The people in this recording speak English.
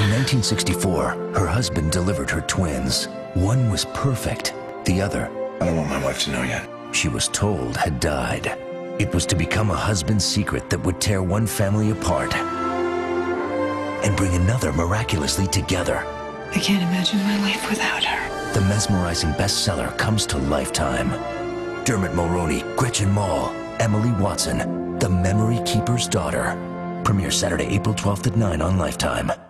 In 1964, her husband delivered her twins. One was perfect, the other, I don't want my wife to know yet. she was told had died. It was to become a husband's secret that would tear one family apart and bring another miraculously together. I can't imagine my life without her. The mesmerizing bestseller comes to Lifetime. Dermot Mulroney, Gretchen Mol, Emily Watson, The Memory Keeper's Daughter. Premieres Saturday, April 12th at 9 on Lifetime.